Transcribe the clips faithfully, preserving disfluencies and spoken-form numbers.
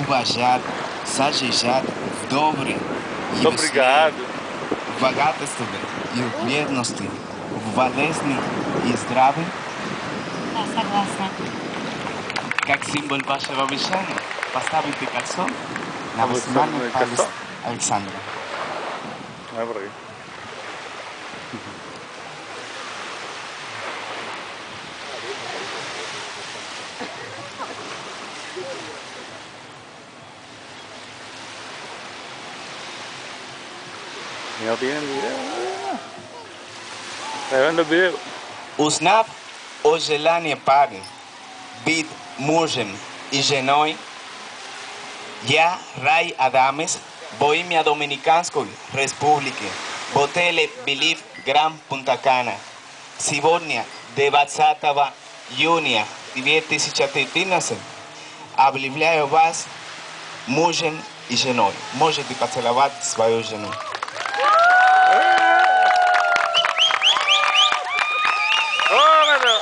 уважать, защищать добрый и Obrigado. богатство и бедности, болезни и здравия, Да, согласна. как символ вашего обещания, поставите кольцо на А вы восьмой ставите палец кольцо? Александра. А por ahí. Y no tienen video. ¿Me ven los videos? Узнав о желании пары быть мужем и женой, я, Рай Адамес, во имя Доминиканской Республики, в отеле Белив Гранд Пунта Кана, сегодня, двадцатого июня две тысячи четырнадцатого, объявляю вас мужем и женой. Можете поцеловать свою жену. ¡Cómelo!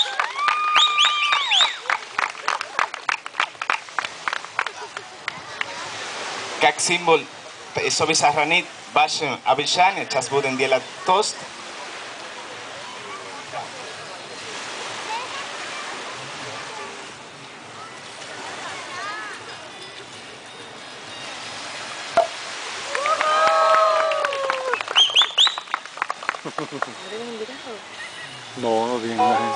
Как символ собі сохранить ваше обещание, сейчас будем делать тост. No, no tienen nada.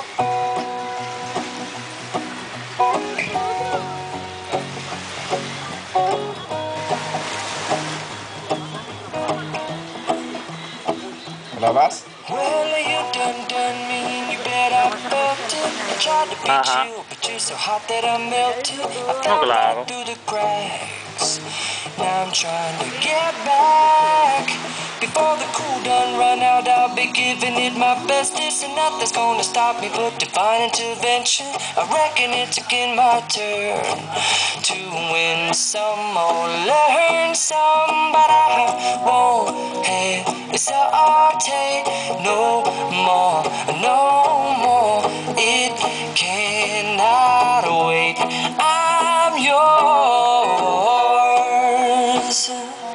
¿La vas? Well, you done done me and you bet I felt it. I tried to beat Ajá. you, but you're so hot that I melted. I No, fell claro. right through the cracks. Now I'm trying to get back. Before the cool done run out, I'll be giving it my bestest, and nothing's gonna stop me but divine intervention. I reckon it's again my turn to win some or learn some, but I won't hesitate no more, no more. It cannot wait. I'm yours.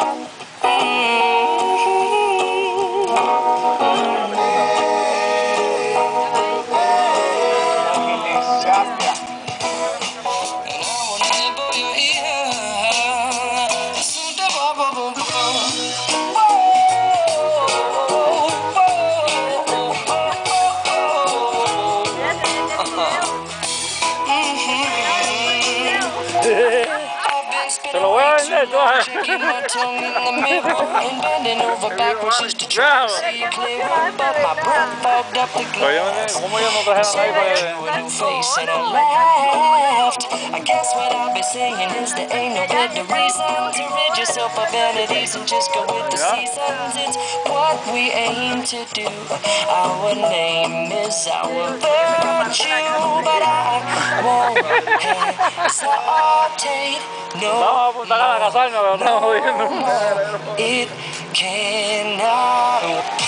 Se lo voy a vender, tú vas a Checking my tongue in the mirror and bending over backwards just to try to see clearer, but my breath fogged up the Oye, glass. ¿cómo ellos no trajeron ahí para que... Drew a new face and I laughed. I guess what I've been saying is there ain't no better reason to rid yourself of vanities and just go with the seasons. It's what we aim to do. Our name is our virtue, but I won't hesitate no Vamos a apuntar a casarnos, pero estamos viendo. more. It cannot